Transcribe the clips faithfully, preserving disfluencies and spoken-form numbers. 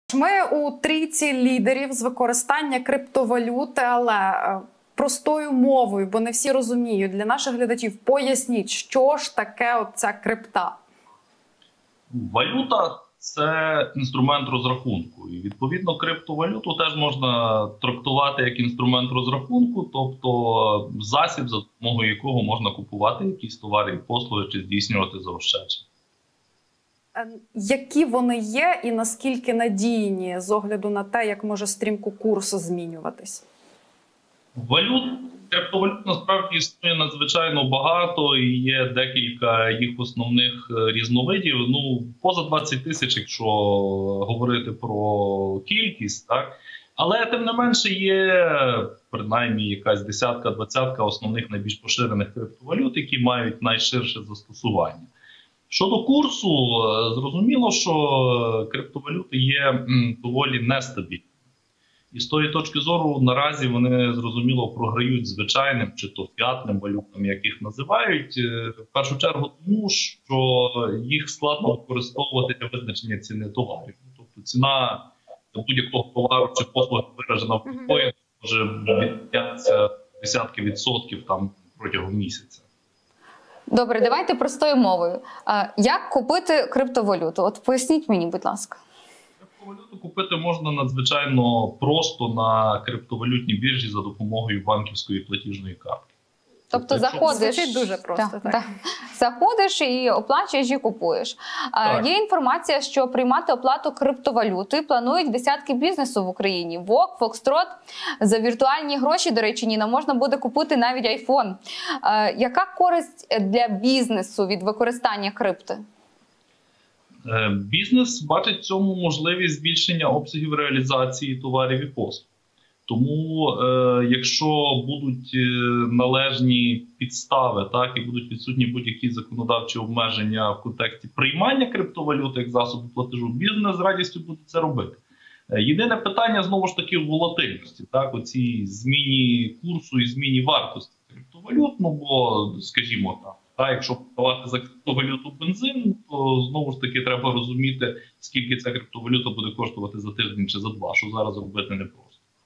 Ми у трійці лідерів з використання криптовалюти, але простою мовою, бо не всі розуміють. Для наших глядачів поясніть, що ж таке оця крипта? Валюта – це інструмент розрахунку. І, відповідно, криптовалюту теж можна трактувати як інструмент розрахунку, тобто засіб, за допомогою якого можна купувати якісь товари і послуги чи здійснювати заощадження. Які вони є і наскільки надійні з огляду на те, як може стрімко курс змінюватись? Валют, криптовалют насправді існує надзвичайно багато і є декілька їх основних різновидів. Ну, поза двадцять тисяч, якщо говорити про кількість, так? Але тим не менше є принаймні якась десятка-двадцятка основних найбільш поширених криптовалют, які мають найширше застосування. Щодо курсу, зрозуміло, що криптовалюти є доволі нестабільними. І з тої точки зору наразі вони, зрозуміло, програють звичайним чи то фіатним валютам, як їх називають, в першу чергу тому, що їх складно використовувати для визначення ціни товарів. Тобто ціна будь-якого товару чи послуги виражена в біткоїні може відрізнятися десятки відсотків там протягом місяця. Добре, давайте простою мовою. Як купити криптовалюту? От поясніть мені, будь ласка. Криптовалюту купити можна надзвичайно просто на криптовалютній біржі за допомогою банківської платіжної картки. Тобто заходиш, Звучить дуже просто, так, так. Так. Заходиш і оплачуєш, і купуєш. Так. Є інформація, що приймати оплату криптовалюти планують десятки бізнесу в Україні. Вок, Фокстрот. За віртуальні гроші, до речі, Ніна, можна буде купити навіть айфон. Яка користь для бізнесу від використання крипти? Бізнес бачить в цьому можливість збільшення обсягів реалізації товарів і послуг. Тому, е, якщо будуть належні підстави, так, і будуть відсутні будь-які законодавчі обмеження в контексті приймання криптовалюти як засобу платежу, бізнес з радістю буде це робити. Єдине питання, знову ж таки, в волатильності, так, оцій зміні курсу і зміні вартості криптовалют, ну, бо, скажімо так, та, якщо продавати за криптовалюту бензин, то знову ж таки треба розуміти, скільки ця криптовалюта буде коштувати за тиждень чи за два, що зараз робити непросто.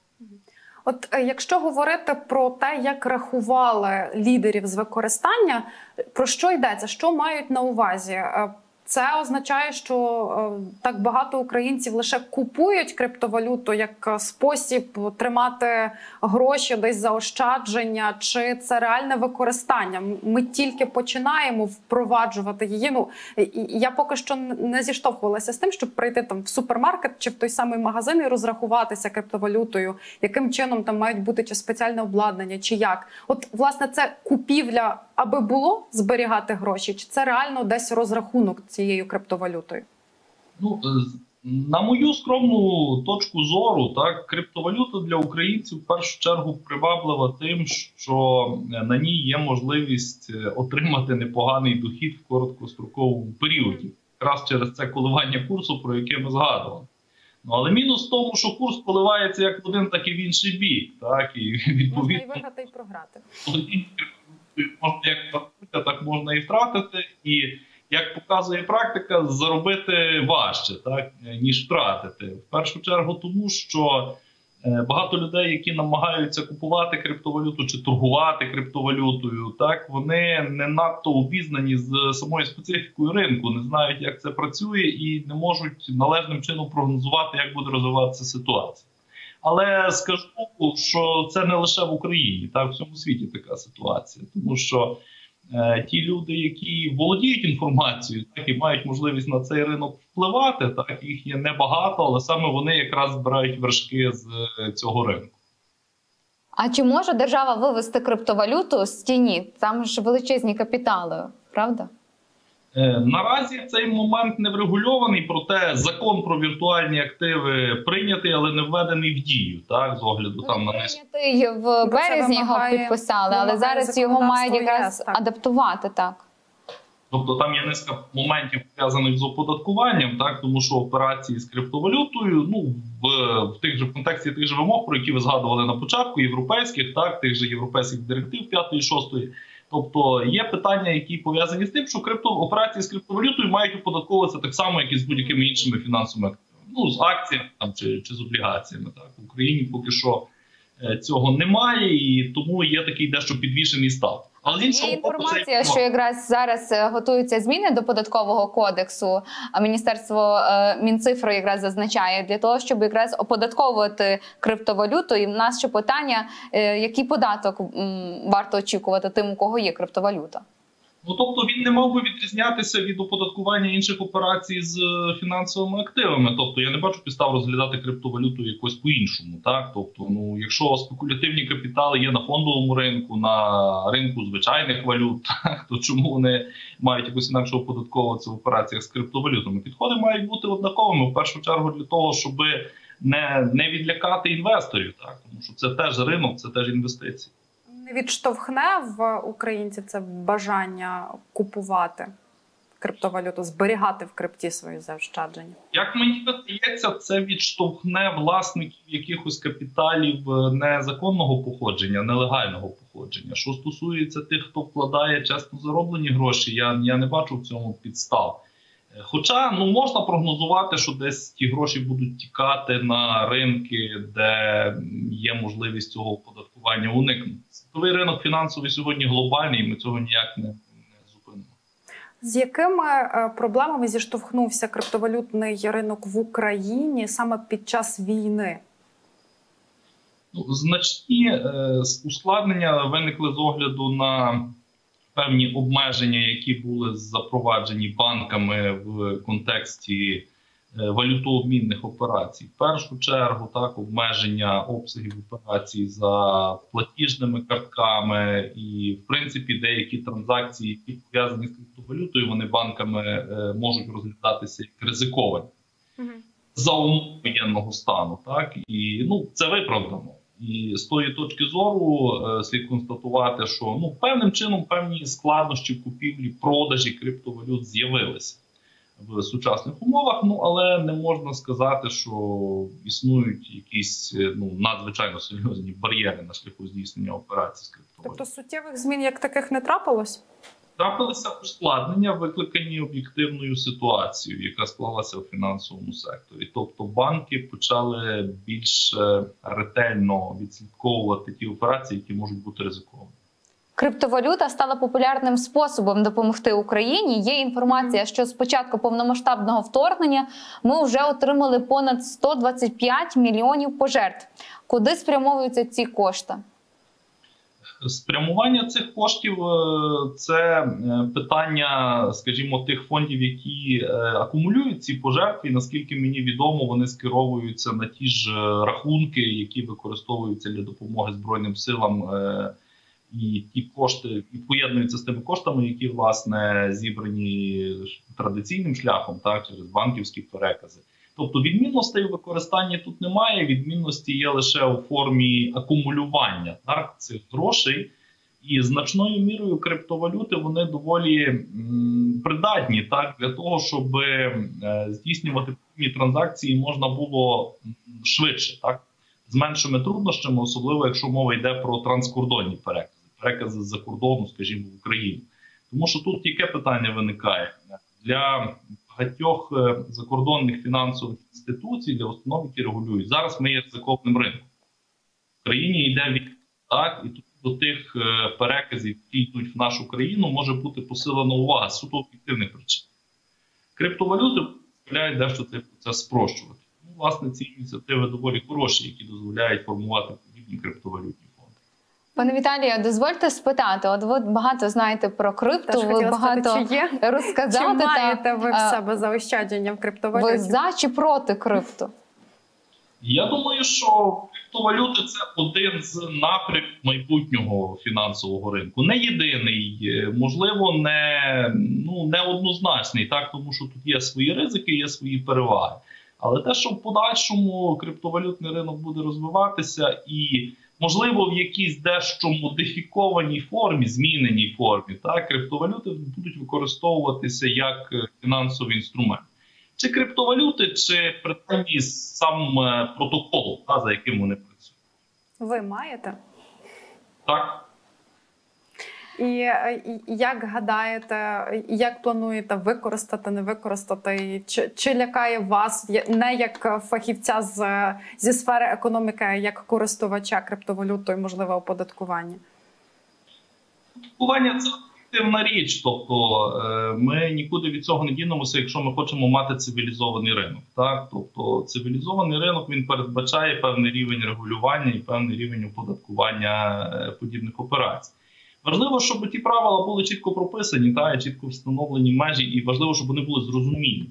От якщо говорити про те, як рахували лідерів з використання, про що йдеться, що мають на увазі? Це означає, що так багато українців лише купують криптовалюту як спосіб тримати гроші, десь заощадження, чи це реальне використання? Ми тільки починаємо впроваджувати її. Ну, я поки що не зіштовхувалася з тим, щоб прийти там в супермаркет чи в той самий магазин і розрахуватися криптовалютою, яким чином там мають бути чи спеціальне обладнання, чи як. От, власне, це купівля, аби було зберігати гроші, чи це реально десь розрахунок цією криптовалютою? Ну, на мою скромну точку зору, так, криптовалюта для українців в першу чергу приваблива тим, що на ній є можливість отримати непоганий дохід в короткостроковому періоді. Якраз через це коливання курсу, про яке ми згадували. Ну, але мінус в тому, що курс коливається як в один, так і в інший бік. Так, і відповідно, можна і виграти, і програти. Можна як заробити, так можна і втратити. І, як показує практика, заробити важче, так, ніж втратити. В першу чергу тому, що багато людей, які намагаються купувати криптовалюту чи торгувати криптовалютою, так, вони не надто обізнані з самою специфікою ринку, не знають, як це працює і не можуть належним чином прогнозувати, як буде розвиватися ситуація. Але скажу, що це не лише в Україні, так, в всьому світі така ситуація. Тому що е, ті люди, які володіють інформацією, так, і мають можливість на цей ринок впливати, так, їх є небагато, але саме вони якраз збирають вершки з е, цього ринку. А чи може держава вивести криптовалюту з тіні? Там ж величезні капітали, правда? Наразі цей момент не врегульований, проте закон про віртуальні активи прийнятий, але не введений в дію, так, з огляду там на низку. Прийнятий в березні його підписали, але зараз його мають якраз адаптувати, так. Тобто там є низка моментів, пов'язаних з оподаткуванням, так, тому що операції з криптовалютою, ну, в, в тих же в контексті тих же вимог, про які ви згадували на початку, європейських, так, тих же європейських директив п'ятої, шостої. Тобто є питання, які пов'язані з тим, що крипто, операції з криптовалютою мають оподатковуватися так само, як і з будь-якими іншими фінансовими активами. ну, з акціями там, чи, чи з облігаціями. Так. В Україні поки що цього немає, і тому є такий дещо підвішений став. Але є інформація, що якраз зараз готуються зміни до податкового кодексу, а Міністерство Мінцифри якраз зазначає для того, щоб якраз оподатковувати криптовалюту. І в нас ще питання, який податок варто очікувати тим, у кого є криптовалюта? Ну, тобто він не мав би відрізнятися від оподаткування інших операцій з фінансовими активами. Тобто я не бачу підстав розглядати криптовалюту якось по-іншому. Так? Тобто, ну, якщо спекулятивні капітали є на фондовому ринку, на ринку звичайних валют, так, то чому вони мають якось інакше оподатковуватися в операціях з криптовалютами? Підходи мають бути однаковими, в першу чергу для того, щоб не, не відлякати інвесторів. Так? Тому що це теж ринок, це теж інвестиції. Відштовхне в українців це бажання купувати криптовалюту, зберігати в крипті свої заощадження? Як мені здається, це відштовхне власників якихось капіталів незаконного походження, нелегального походження. Що стосується тих, хто вкладає чесно зароблені гроші, я, я не бачу в цьому підстав. Хоча, ну, можна прогнозувати, що десь ті гроші будуть тікати на ринки, де є можливість цього оподаткування уникнути. Світовий ринок фінансовий сьогодні глобальний, і ми цього ніяк не, не зупинимо. З якими проблемами зіштовхнувся криптовалютний ринок в Україні саме під час війни? Ну, значні е, ускладнення виникли з огляду на певні обмеження, які були запроваджені банками в контексті валютообмінних операцій. В першу чергу, так, обмеження обсягів операцій за платіжними картками і, в принципі, деякі транзакції, які пов'язані з криптовалютою, вони банками е, можуть розглядатися як ризиковані mm-hmm. за умов воєнного стану. Так, і, ну, це виправдано. І з тої точки зору е, слід констатувати, що, ну, певним чином певні складнощі в купівлі, продажі криптовалют з'явилися в сучасних умовах, ну, але не можна сказати, що існують якісь, ну, надзвичайно серйозні бар'єри на шляху здійснення операцій з криптовалютою. Тобто суттєвих змін як таких не трапилось? Трапилися ускладнення, викликані об'єктивною ситуацією, яка склалася в фінансовому секторі. Тобто банки почали більш ретельно відслідковувати ті операції, які можуть бути ризиковані. Криптовалюта стала популярним способом допомогти Україні. Є інформація, що з початку повномасштабного вторгнення ми вже отримали понад сто двадцять п'ять мільйонів пожертв. Куди спрямовуються ці кошти? Спрямування цих коштів – це питання, скажімо, тих фондів, які акумулюють ці пожертви. Наскільки мені відомо, вони скеровуються на ті ж рахунки, які використовуються для допомоги Збройним силам. І ті кошти і поєднуються з тими коштами, які, власне, зібрані традиційним шляхом, так, через банківські перекази. Тобто відмінностей у використанні тут немає, відмінності є лише у формі акумулювання, так, цих грошей. І значною мірою криптовалюти вони доволі м, придатні, так, для того, щоб е, здійснювати певні транзакції можна було швидше, так, з меншими труднощами, особливо якщо мова йде про транскордонні перекази, перекази з-за кордону, скажімо, в Україну. Тому що тут яке питання виникає? Для багатьох закордонних фінансових інституцій, для установ, які регулюють, зараз ми є ризикованим ринком. В країні йде війна, так, і тут до тих переказів, які йдуть в нашу країну, може бути посилена увага з суто об'єктивних причин. Криптовалюти дозволяють дещо цей процес спрощувати. Ну, власне, ці ініціативи доволі хороші, які дозволяють формувати подібні криптовалютні фонди. Пане Віталію, дозвольте спитати, от ви багато знаєте про крипто, ви багато сказати, чи є? розказати. Чи маєте та, ви в себе заощадження в криптовалюті? Ви за чи проти крипто? Я думаю, що криптовалюти – це один з напрямків майбутнього фінансового ринку. Не єдиний, можливо, не, ну, не однозначний, так, тому що тут є свої ризики, є свої переваги. Але те, що в подальшому криптовалютний ринок буде розвиватися і, можливо, в якійсь дещо модифікованій формі, зміненій формі, так, криптовалюти будуть використовуватися як фінансовий інструмент. Чи криптовалюти, чи принаймні сам протокол, та, за яким вони працюють. Ви маєте? Так. І, і як гадаєте, як плануєте використати, не використати? Чи, чи лякає вас не як фахівця з, зі сфери економіки, а як користувача криптовалютою, можливе оподаткування? Оподаткування – це активна річ, тобто ми нікуди від цього не дінемося, якщо ми хочемо мати цивілізований ринок. Так? Тобто цивілізований ринок, він передбачає певний рівень регулювання і певний рівень оподаткування подібних операцій. Важливо, щоб ті правила були чітко прописані, та, чітко встановлені межі, і важливо, щоб вони були зрозумілі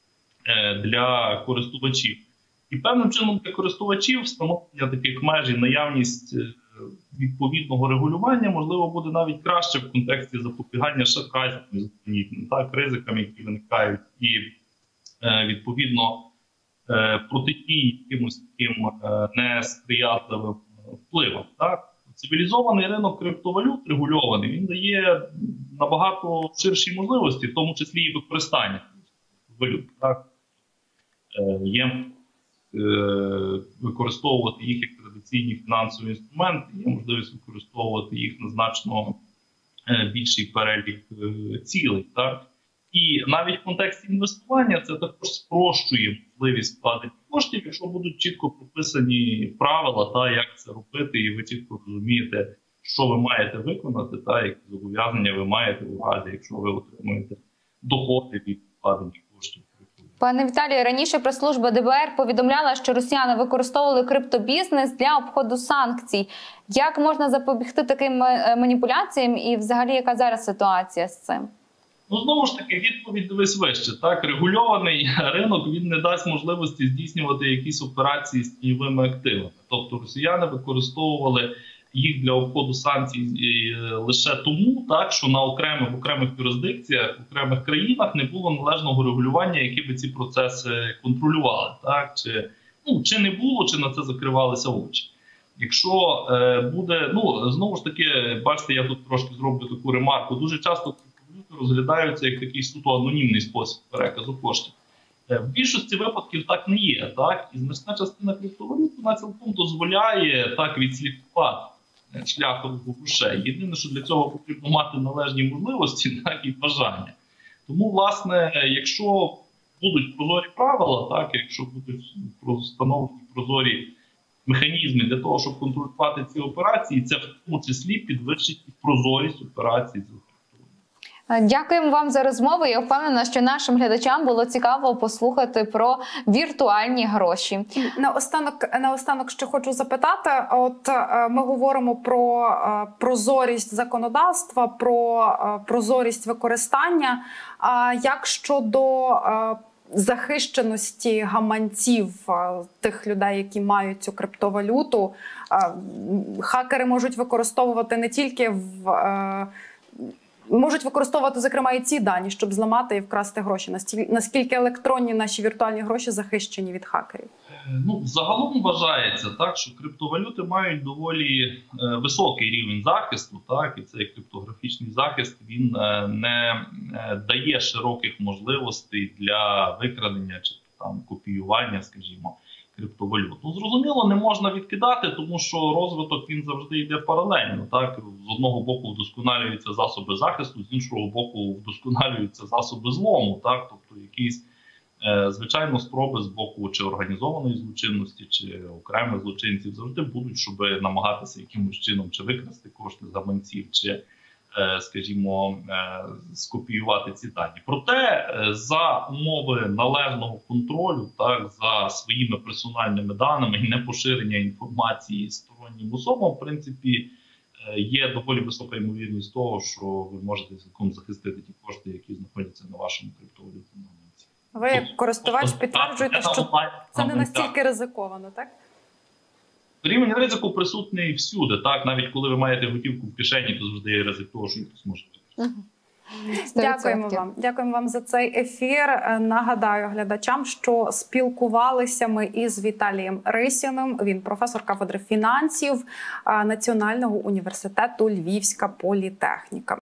для користувачів. І певним чином для користувачів встановлення таких меж і наявність відповідного регулювання, можливо, буде навіть краще в контексті запобігання шахрайствам, так, ризикам, які виникають, і відповідно протидії якимось таким несприятливим впливам. Так. Цивілізований ринок криптовалют регульований, він дає набагато ширші можливості, в тому числі і використання валют. Так. Є е, використовувати їх як традиційні фінансові інструменти, є можливість використовувати їх на значно е, більший перелік е, цілей. Так. І навіть в контексті інвестування це також спрощує можливість вкладення коштів, якщо будуть чітко прописані правила, та як це робити, і ви чітко розумієте, що ви маєте виконати, та які зобов'язання ви маєте в разі, якщо ви отримуєте доходи від вкладення коштів. Пане Віталію, раніше прес-служба де бе ер повідомляла, що росіяни використовували криптобізнес для обходу санкцій. Як можна запобігти таким маніпуляціям і взагалі яка зараз ситуація з цим? Ну, знову ж таки, відповідь дивись вище. Так, регульований ринок, він не дасть можливості здійснювати якісь операції з тіньовими активами. Тобто росіяни використовували їх для обходу санкцій лише тому, так, що на окремих, в окремих юрисдикціях, в окремих країнах не було належного регулювання, які би ці процеси контролювали. Так, чи, ну, чи не було, чи на це закривалися очі. Якщо е, буде, ну, знову ж таки, бачите, я тут трошки зроблю таку ремарку, дуже часто розглядаються як такий суто анонімний спосіб переказу коштів. В більшості випадків так не є. Так? І значна частина криптовалют вона цілком дозволяє так відслідкувати шляхом грошей. Єдине, що для цього потрібно мати належні можливості, так, і бажання. Тому, власне, якщо будуть прозорі правила, так, якщо будуть встановлені прозорі механізми для того, щоб контролювати ці операції, це в тому числі підвищить прозорість операцій. Дякуємо вам за розмову. Я впевнена, що нашим глядачам було цікаво послухати про віртуальні гроші. Наостанок, наостанок ще хочу запитати, от ми говоримо про прозорість законодавства, про прозорість використання. А як щодо захищеності гаманців тих людей, які мають цю криптовалюту? Хакери можуть використовувати не тільки в можуть використовувати, зокрема, і ці дані, щоб зламати і вкрасти гроші. Наскільки електронні наші віртуальні гроші захищені від хакерів? Ну, загалом вважається, так, що криптовалюти мають доволі е, високий рівень захисту, так, і цей криптографічний захист, він е, не е, дає широких можливостей для викрадення чи там копіювання, скажімо, криптовалют. Ну, зрозуміло, не можна відкидати, тому що розвиток він завжди йде паралельно. Так? З одного боку вдосконалюються засоби захисту, з іншого боку вдосконалюються засоби злому. Так? Тобто якісь, е, звичайно, спроби з боку чи організованої злочинності, чи окремих злочинців завжди будуть, щоб намагатися якимось чином чи викрасти кошти з гаманців, чи скажімо, скопіювати ці дані. Проте за умови належного контролю, так, за своїми персональними даними і непоширення інформації стороннім особам, в принципі, є доволі висока ймовірність того, що ви можете цілком захистити ті кошти, які знаходяться на вашому криптовалютному гаманці. Ви, як користувач, підтверджуєте, що це не настільки ризиковано, так? Рівень ризику присутній всюди, так? Навіть коли ви маєте готівку в кишені, то завжди є ризик того, що хтось може. Дякуємо вам. Дякуємо вам за цей ефір. Нагадаю глядачам, що спілкувалися ми із Віталієм Рисіним. Він професор кафедри фінансів Національного університету Львівська політехніка.